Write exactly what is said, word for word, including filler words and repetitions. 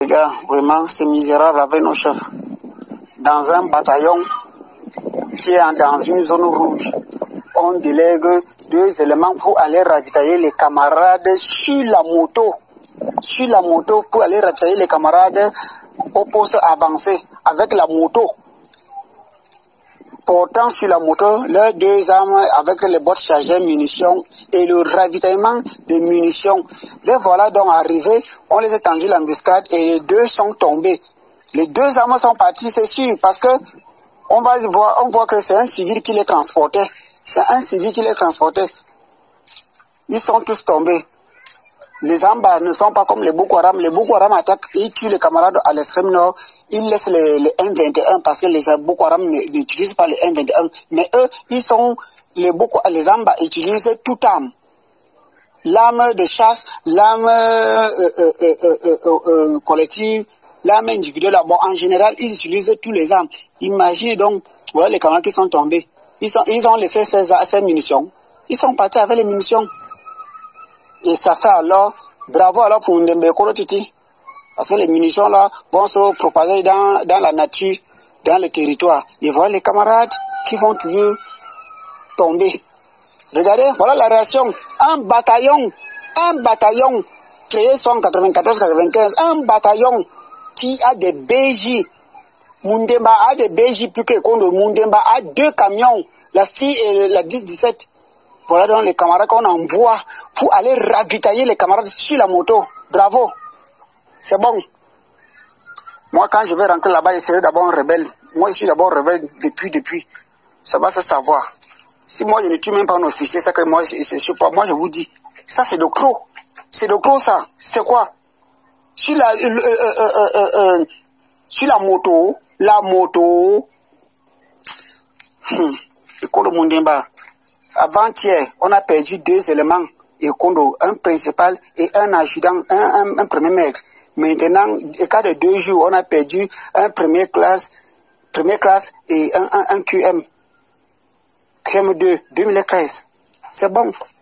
Les gars, vraiment, c'est misérable avec nos chefs. Dans un bataillon qui est dans une zone rouge, on délègue deux éléments pour aller ravitailler les camarades sur la moto. Sur la moto pour aller ravitailler les camarades au poste avancé avec la moto. Portant sur la moto leurs deux armes avec les boîtes chargées munitions et le ravitaillement de munitions. Les voilà donc arrivés, on les a tendu l'embuscade et les deux sont tombés. Les deux armes sont partis, c'est sûr, parce que on va voir, on voit que c'est un civil qui les transportait. C'est un civil qui les transportait. Ils sont tous tombés. Les Amba ne sont pas comme les Boko Haram. Les Boko Haram attaquent, ils tuent les camarades à l'extrême nord. Ils laissent les, les M vingt et un parce que les Boko Haram n'utilisent pas les M vingt et un. Mais eux, ils sont, les Boko, les Amba utilisent toute arme. L'arme de chasse, l'arme euh, euh, euh, euh, euh, euh, collective, l'arme individuelle. Bon, en général, ils utilisent tous les armes. Imaginez donc, voilà les camarades qui sont tombés. Ils, sont, ils ont laissé ces, ces munitions. Ils sont partis avec les munitions. Et ça fait alors, bravo alors pour Ndembe Kolo Titi. Parce que les munitions là vont se propager dans, dans la nature, dans le territoire. Et voilà les camarades qui vont toujours tomber. Regardez, voilà la réaction. Un bataillon, un bataillon créé en quatre-vingt-quatorze quatre-vingt-quinze, un bataillon qui a des B J. Mundemba a des B J plus que Kondo. Mundemba a deux camions, la S T I et la dix dix-sept. Voilà donc les camarades qu'on envoie pour aller ravitailler les camarades sur la moto. Bravo. C'est bon. Moi, quand je vais rentrer là-bas, je serai d'abord un rebelle. Moi, je suis d'abord rebelle depuis, depuis. Ça va se savoir. Si moi, je ne tue même pas un officier, c'est que moi, je, je, je, moi, je vous dis, ça, c'est de croc. C'est de croc, ça. C'est quoi? Sur la, euh, euh, euh, euh, euh, sur la moto, la moto, hum, le Kondo Mundemba. Avant-hier, on a perdu deux éléments et Kondo, un principal et un adjudant, un, un, un premier maître. Maintenant, au cas de deux jours, on a perdu un premier classe, première classe et un, un, un Q M. Q M deux, deux mille treize. C'est bon.